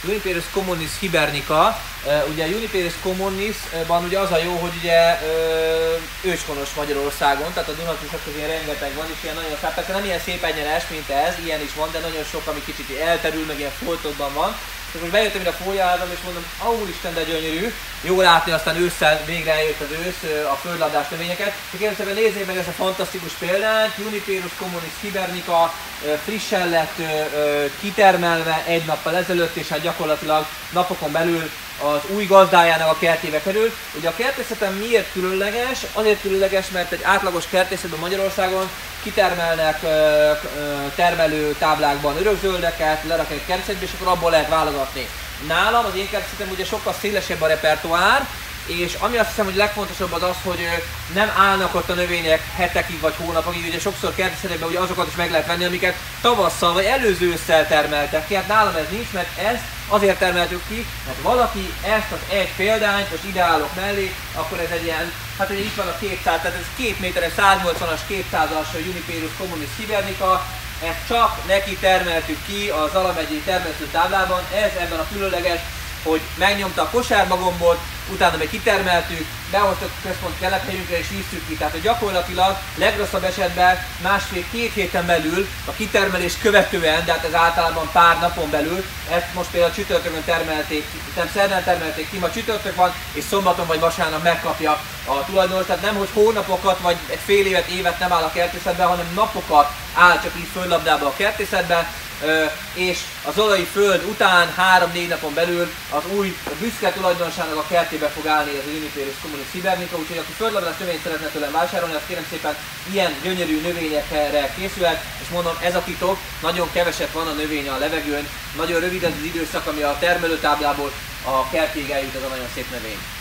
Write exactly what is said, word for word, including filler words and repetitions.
Juniperus communis hibernica. Ugye Juniperus communisban ugye az a jó, hogy ugye őshonos Magyarországon, tehát a Dunatusok közé rengeteg van, és ilyen nagyon szép, persze nem ilyen szép egyenes, mint ez, ilyen is van, de nagyon sok, ami kicsit elterül, meg ilyen foltokban van. És most bejöttem ide a fóliázam, és mondom, ó, úristen, de gyönyörű, jó látni, aztán ősszel végre eljött az ősz, a földlabdás növényeket. És kérem szépen nézzék meg ezt a fantasztikus példányt, Juniperus communis hibernica, frissen lett kitermelve egy nappal ezelőtt, és hát gyakorlatilag napokon belül az új gazdájának a kertjébe kerül. Ugye a kertészetem miért különleges? Azért különleges, mert egy átlagos kertészetben Magyarországon kitermelnek termelő táblákban örökzöldeket, lerakják egy kertészetbe, és akkor abból lehet válogatni. Nálam az én kertészetem ugye sokkal szélesebb a repertoár, és ami azt hiszem, hogy legfontosabb az az, hogy nem állnak ott a növények hetekig vagy hónapokig, ugye sokszor kertészetekben ugye azokat is meg lehet venni, amiket tavasszal vagy előző ősszel termeltek ki. Hát nálam ez nincs, mert ezt azért termeltük ki, mert valaki ezt az egy példányt, most ideálok mellé, akkor ez egy ilyen, hát ugye itt van a kétszáz, tehát ez két méteres, száznyolcvanas, kétszázas Juniperus communis hibernica, ezt csak neki termeltük ki a Zala megyei termesztő táblában, ez ebben a különleges, hogy megnyomta a kosármagombot, utána meg kitermeltük, behoztuk a központi telephelyünkre és víztük ki. Tehát hogy gyakorlatilag legrosszabb esetben másfél-két héten belül, a kitermelés követően, de hát ez általában pár napon belül, ezt most például csütörtökön termelték, nem szerdán termelték ki, ma csütörtök van, és szombaton vagy vasárnap megkapja a tulajdonos. Tehát nem, hogy hónapokat vagy egy fél évet, évet nem áll a kertészetben, hanem napokat áll csak így földlabdába a kertészetben. Uh, és a zolai föld után három-négy napon belül az új büszke tulajdonosának a kertjébe fog állni ez a Juniperus communis hibernica, úgyhogy aki földlabdás növényt szeretne tőlem vásárolni, azt kérem szépen ilyen gyönyörű növényekre készülhet, és mondom, ez a titok, nagyon keveset van a növény a levegőn, nagyon rövid az, az időszak, ami a termelőtáblából a kertig eljut ez a nagyon szép növény.